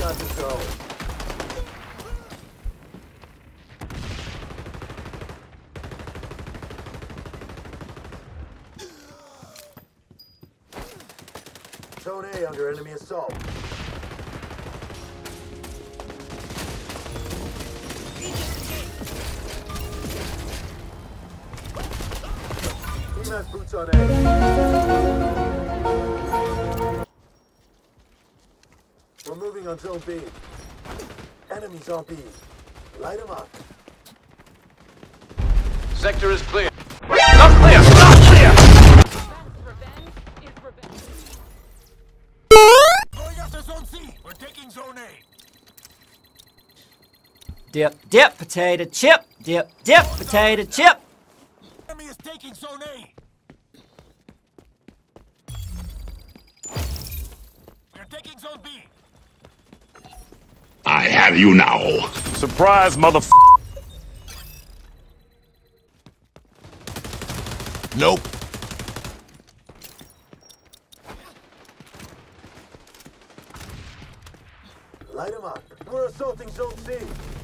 out the zone. Zone A under enemy assault. Team has boots on A. We're moving on Zone B. Enemies on B. Light them up. Sector is clear. Not clear! Not clear! Revenge is revenge. Going after Zone C. We're taking Zone A. Dip, dip, potato chip. Dip, dip, potato chip. Enemy is taking Zone A. We're taking Zone B. I have you now. Surprise, motherf***. Nope. Light them up. We're assaulting Zone C.